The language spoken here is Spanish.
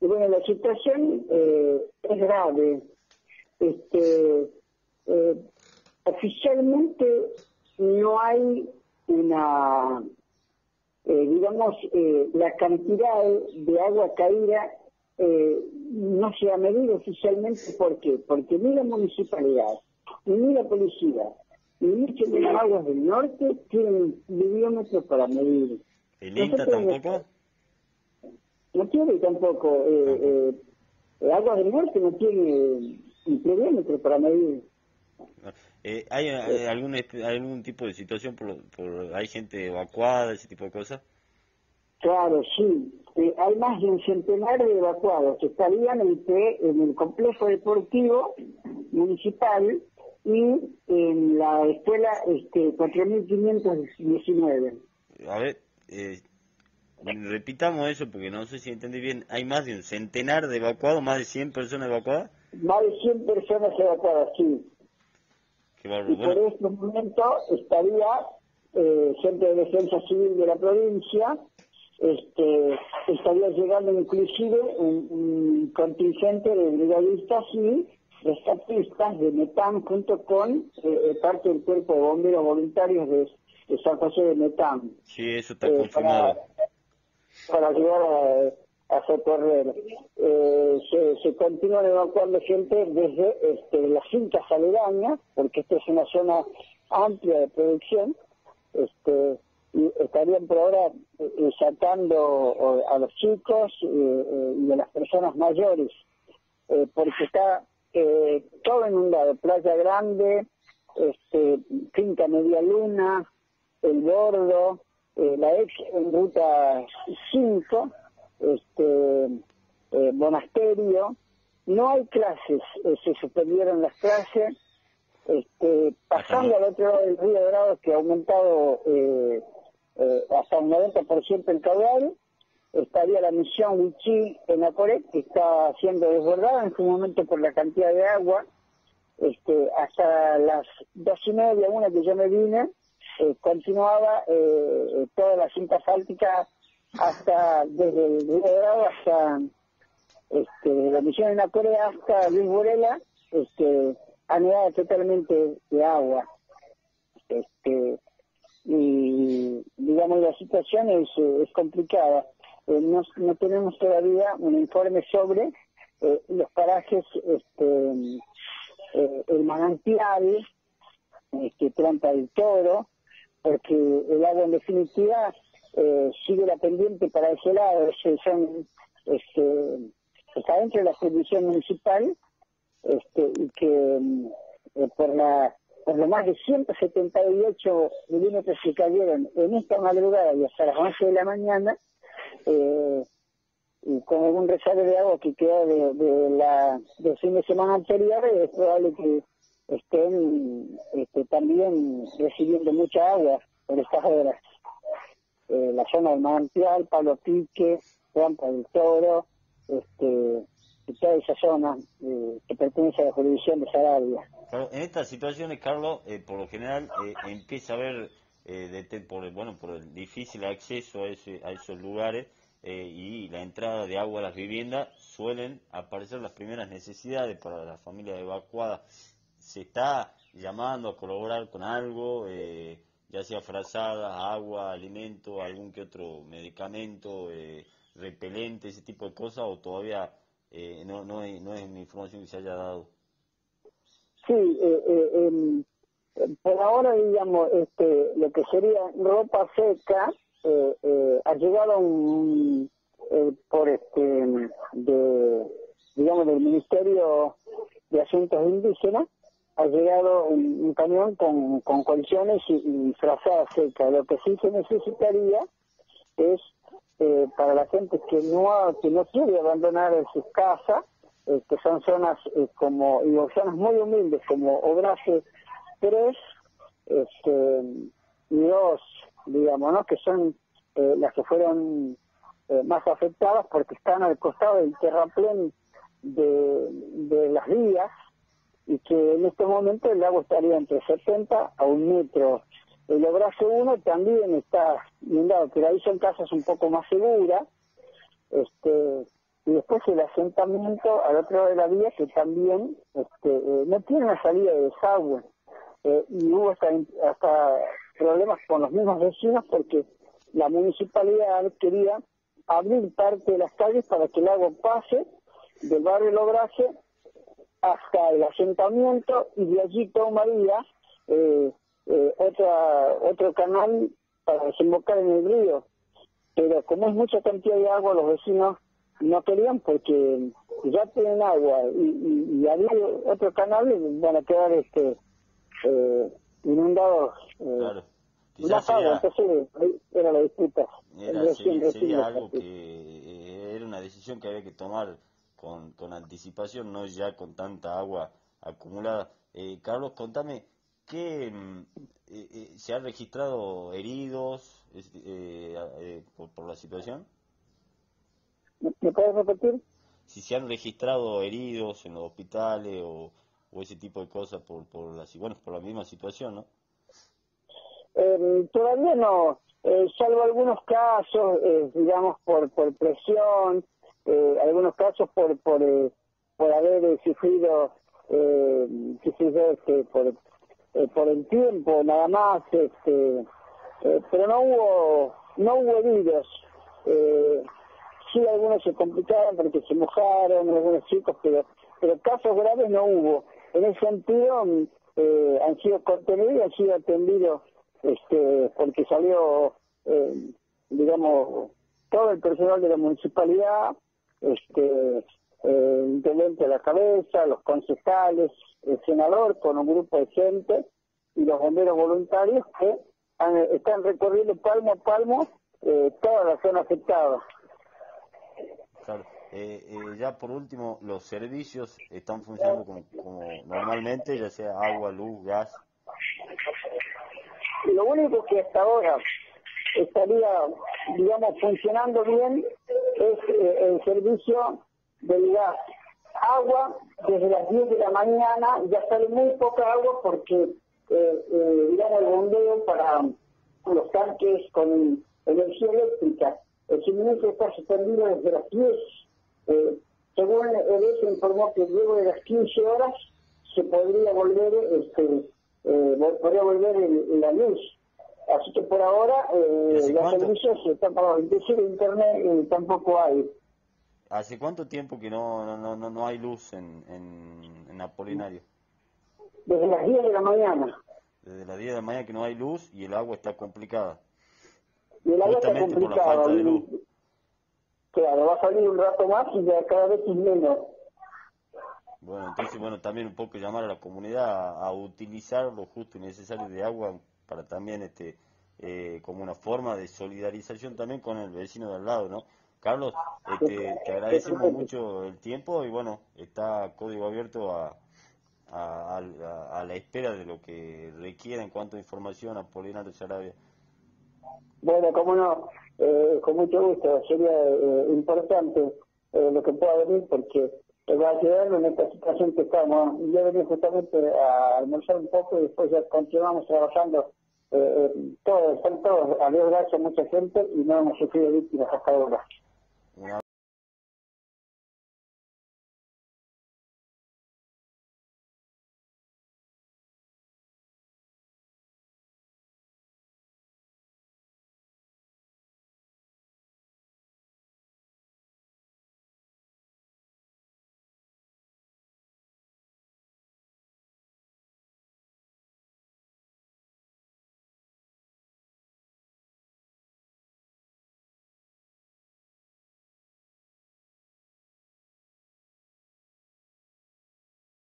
bueno, la situación es grave. Oficialmente no hay una, la cantidad de agua caída no se ha medido oficialmente. ¿Por qué? Porque ni la municipalidad, ni la policía, ni mucho menos Aguas del Norte tienen viviómetros para medir. ¿El INTA tampoco? No tiene tampoco. Aguas del Norte no tiene un viviómetro para medir. ¿Hay algún tipo de situación hay gente evacuada, ese tipo de cosas? Claro, sí. Hay más de un centenar de evacuados que estarían en el complejo deportivo municipal y en la escuela 4519. A ver, repitamos eso porque no sé si entendí bien. ¿Hay más de un centenar de evacuados, más de 100 personas evacuadas? Más de 100 personas evacuadas, sí. Qué bárbaro. Y por este momento estaría gente de Defensa Civil de la provincia, estaría llegando inclusive un contingente de brigadistas y rescatistas de Metán junto con parte del cuerpo de bomberos voluntarios de San José de Metán. Sí, eso está confirmado. Para ayudar a socorrer. Se continúan evacuando gente desde las fincas aledañas, porque esta es una zona amplia de producción, y estarían por ahora sacando a los chicos y a las personas mayores, porque está todo inundado: Playa Grande, Finca Media Luna, El Bordo, la ex en Ruta 5, Monasterio. No hay clases, se suspendieron las clases. Pasando al otro lado del río Dorado, que ha aumentado hasta un 90% el caudal, estaría la misión Huichí en Acoré, que está siendo desbordada en su momento por la cantidad de agua. Hasta las 2:30, una que yo me vine, continuaba toda la cinta asfáltica hasta desde el río Dorado hasta la misión en Acoré hasta Luis Borela, anegada totalmente de agua. Y digamos, la situación es complicada. No tenemos todavía un informe sobre los parajes, el manantial, Trampa del Toro, porque el agua en definitiva sigue la pendiente para ese lado. Está dentro de la jurisdicción municipal, y que por lo más de 178 milímetros que cayeron en esta madrugada y hasta las 11 de la mañana, y con algún rezago de agua que quedó del fin de semana anterior, es probable que estén también recibiendo mucha agua por estas horas. La zona del manantial, Pablo Pique, Trampa del Toro, y toda esa zona que pertenece a la jurisdicción de Saravia. Claro, en estas situaciones, Carlos, por lo general empieza a haber, por el difícil acceso a esos lugares y la entrada de agua a las viviendas, suelen aparecer las primeras necesidades para las familias evacuadas. ¿Se está llamando a colaborar con algo, ya sea frazadas, agua, alimento, algún que otro medicamento, repelente, ese tipo de cosas, o todavía no es una información que se haya dado? Sí, por ahora, digamos, lo que sería ropa seca, ha llegado del Ministerio de Asuntos Indígenas, ha llegado un camión con colchones y frazada seca. Lo que sí se necesitaría es para la gente que no quiere abandonar sus casas, que son zonas zonas muy humildes como Obraje 3 y 2, digamos, ¿no? Que son las que fueron más afectadas porque están al costado del terraplén de las vías, y que en este momento el agua estaría entre 70 a 1 metro. El Obraje 1 también está inundado, pero ahí son casas un poco más seguras, y después después el asentamiento al otro lado de la vía que también no tiene una salida de desagüe. Y hubo hasta problemas con los mismos vecinos porque la municipalidad quería abrir parte de las calles para que el agua pase del barrio Lobraje hasta el asentamiento y de allí tomaría otro canal para desembocar en el río. Pero como es mucha cantidad de agua, los vecinos no querían porque ya tienen agua y abrir otro canal van a quedar inundados. Claro. Más agua, entonces era la disputa. Sería algo que era una decisión que había que tomar con anticipación, no ya con tanta agua acumulada. Carlos, contame, ¿qué se han registrado heridos por la situación? ¿Me puedes repetir? Si se han registrado heridos en los hospitales o ese tipo de cosas por la misma situación, ¿no? Todavía no, salvo algunos casos, digamos, por presión, algunos casos por haber sufrido, por el tiempo nada más, pero no hubo heridos. Sí, algunos se complicaron porque se mojaron, algunos chicos, pero casos graves no hubo. En ese sentido, han sido contenidos y han sido atendidos, porque salió, digamos, todo el personal de la municipalidad, el intendente de la cabeza, los concejales, el senador con un grupo de gente y los bomberos voluntarios que están recorriendo palmo a palmo toda la zona afectada. Claro. Ya por último, los servicios están funcionando como normalmente, ya sea agua, luz, gas. Lo único que hasta ahora estaría, digamos, funcionando bien es el servicio del gas. Agua, desde las 10 de la mañana ya sale muy poca agua porque, digamos, el bombeo para los tanques con energía eléctrica. El suministro está suspendido desde las 10. Según el se informó que luego de las 15 horas se podría volver la luz. Así que por ahora los servicios están pagados. Inclusive internet tampoco hay. ¿Hace cuánto tiempo que no hay luz en Apolinario? Desde las 10 de la mañana. Desde las 10 de la mañana que no hay luz y el agua está complicada. Y el agua está complicada. Por la falta de luz. Claro, va a salir un rato más y ya cada vez es menos. Bueno, entonces, también un poco llamar a la comunidad a utilizar lo justo y necesario de agua para también, como una forma de solidarización también con el vecino de al lado, ¿no? Carlos, te agradecemos mucho el tiempo y bueno, está Código Abierto a la espera de lo que requiera en cuanto a información a Apolinario Saravia. Bueno, cómo no, con mucho gusto, sería importante lo que pueda venir porque va a ayudarnos en esta situación que estamos. Yo venía justamente a almorzar un poco y después ya continuamos trabajando. Están todos, a Dios gracias, mucha gente y no hemos sufrido víctimas hasta ahora.